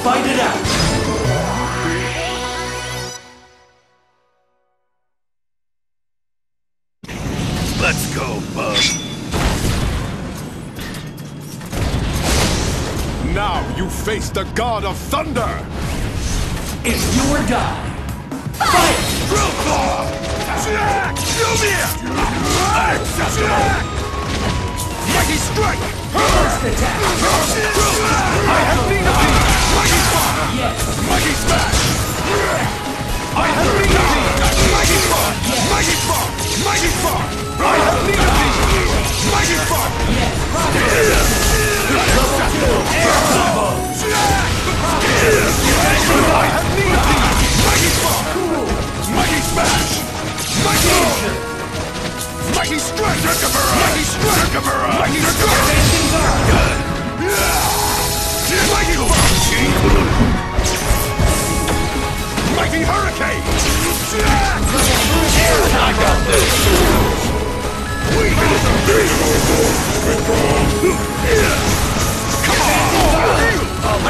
fight it out! Let's go, bub. Now you face the God of Thunder! It's do or die! Fight! Drill claw! Mighty strike! First attack! I have need of thee! Mighty claw! Yes! Mighty smash! I have need of thee! Mighty claw! Mighty claw! Mighty claw! I have need of thee! Mighty claw! Yes! Level 2! Air combo! I have need of thee! Mighty claw! Mighty smash! Mighty! Mighty strike! Mighty strike! Mighty strike! Good! Mighty claw! Mighty hurricane! I got this! Come on!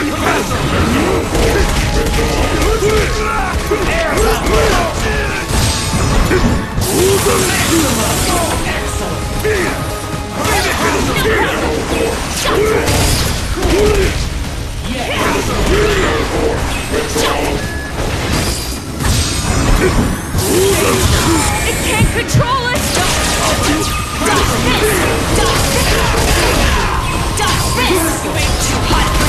It can't control us! Dodge this! Dodge this! Dodge this! You ain't too hot for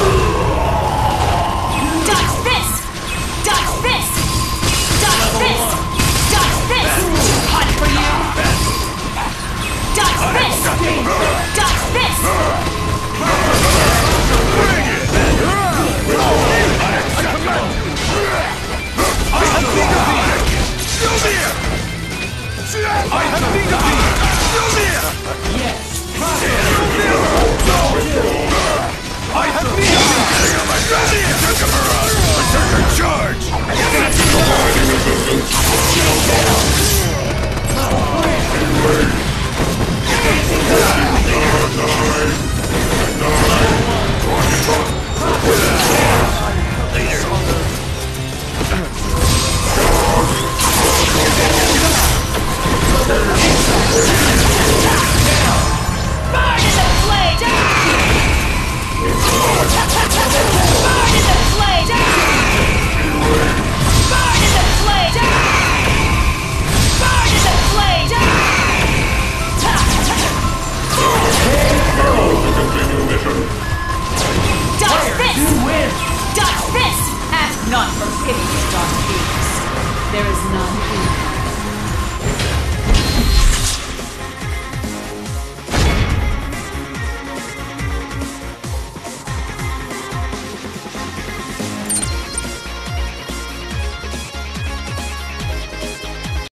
you! Dodge this! Dodge this! Dodge this! Dodge this! Too hot for you! Dodge this! Dodge this! Bring it! I have need of thee! Still near! I have need of thee! Still near! Yes! Still near! I have need of thee! Still near! Berserker charge! Not for pity, Dark Beast. There is none here.